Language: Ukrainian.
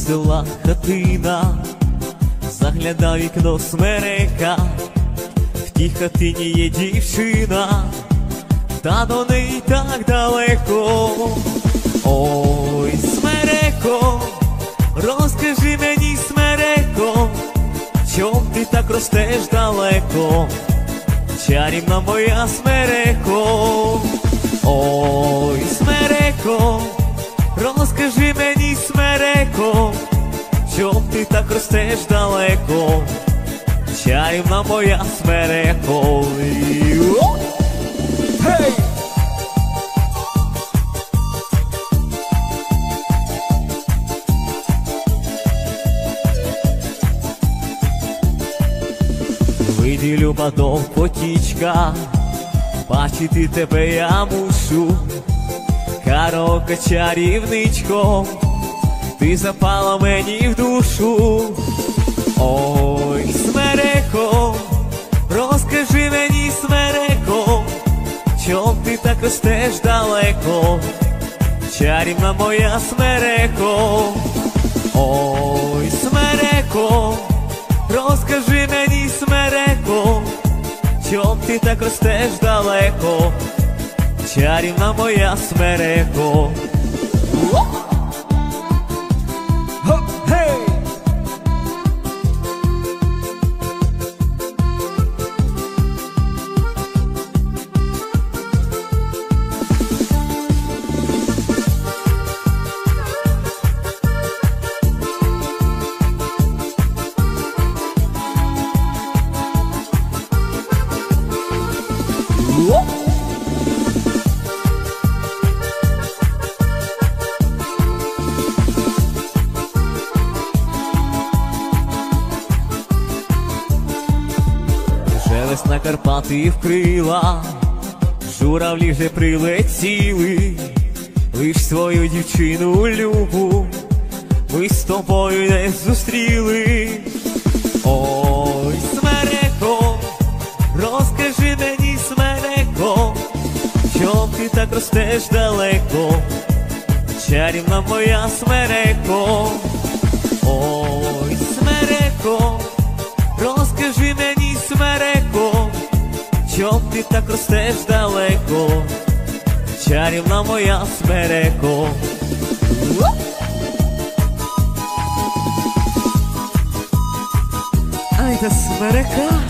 села хатина, загляда вікно смерека, в тій хатині є дівчина, та до неї так далеко. Ой, смереко, розкажи мені, смереко, чом ти так ростеш далеко, чарівна моя смереко. Ой, смереко, розкажи мені, смереко, чом ти так ростеш далеко, чарівна моя смереко. Гей! Вийди, люба, до потічка, бачити тебе я мушу. Караоке, чарівничко, ти запала мені в душу. Ой, смереко, розкажи мені, смереко, чом ти так ростеш далеко, чарівна моя смереко. Ой, смереко, розкажи мені, смереко, чом ти так ростеш далеко, чарівна моя смереко. Весна Карпати вкрила, журавлі вже прилетіли, лиш свою дівчину любу ми з тобою не зустріли. Ой, смереко, розкажи мені, смереко, чом ти так ростеш далеко, чарівна моя смереко. Ой, смереко, розкажи мені, смереко, чом ти так ростеш далеко, чарівна моя смереко. Ай, та смерека.